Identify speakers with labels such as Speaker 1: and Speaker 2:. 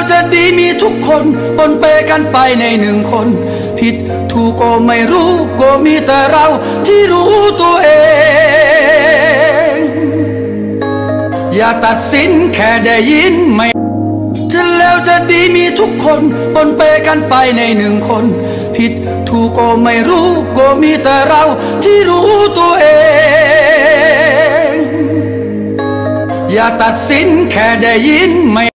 Speaker 1: จะดีมีทุกคนปนเปกันไปในหนึ่งคนผิดถูกก็ไม่รู้ก็มีแต่เราที่รู้ตัวเองอย่าตัดสินแค่ได้ยินไม่จะแล้วจะดีมีทุกคนปนเปกันไปในหนึ่งคนผิดถูกก็ไม่รู้ก็มีแต่เราที่รู้ตัวเองอย่าตัดสินแค่ได้ยินไม่